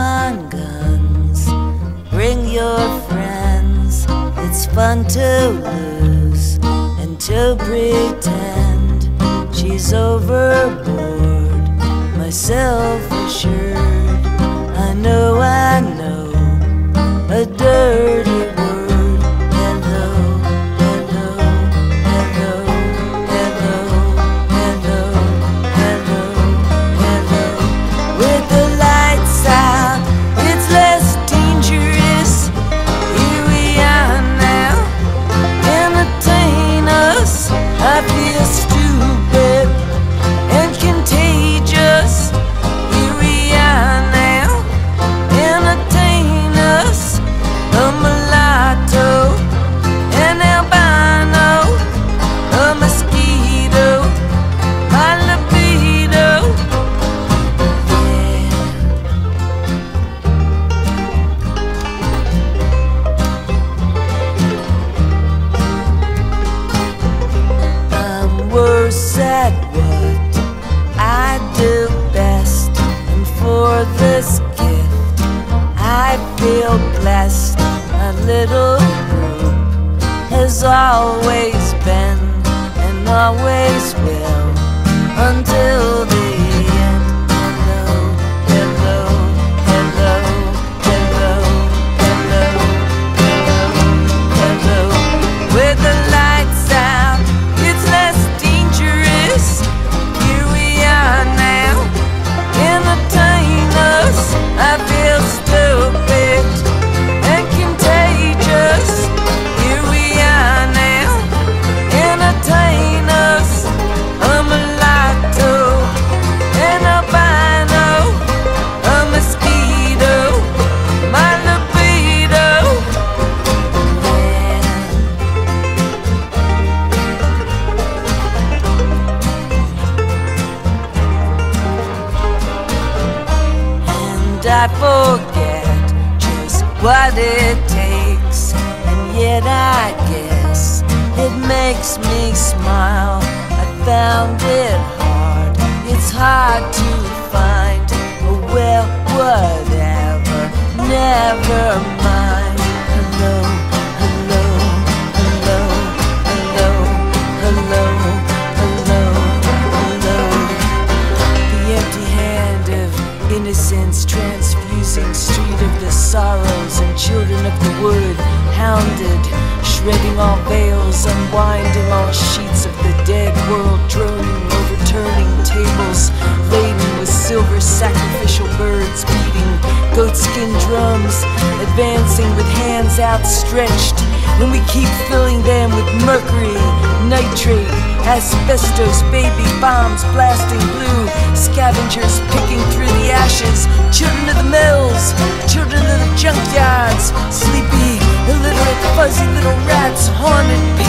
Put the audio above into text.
on guns. Bring your friends. It's fun to lose and to pretend she's overboard. Myself assured, I know a dirty word. Hello, hello, hello, hello, hello, hello, hello. With the lights out, it's less dangerous. Here we are now, entertain us. I feel stupid and contagious. Here we are now, entertain us. A mulatto, an albino, a mosquito, my libido. Yeah. I'm worse at what I do best, and for this gift I feel blessed. My little group has always been and always will until the end. Hello, hello, hello, hello, hello, hello, hello. With the lights out, it's less dangerous. Here we are now, entertain us. I feel stupid and contagious. Here we are now, entertain us. A mulatto, an albino, a mosquito, my libido. And I forget just what it takes, and yet I guess it makes me smile. I found it hard, it's hard to find. Oh well, whatever, never mind. Hello, hello, hello, hello, hello, hello, hello. The empty hand of innocence transfusing street of the sorrows, and children of the wood hounded, shredding all veils, unwinding all sheets of the dead world, droning, overturning tables laden with silver sacrificial birds, beating goatskin drums, advancing with hands outstretched, and we keep filling them with mercury, nitrate, asbestos, baby bombs blasting blue, scavengers picking through the ashes, children of the mills, children of the junkyards, sleepy, illiterate, fuzzy little rats, haunted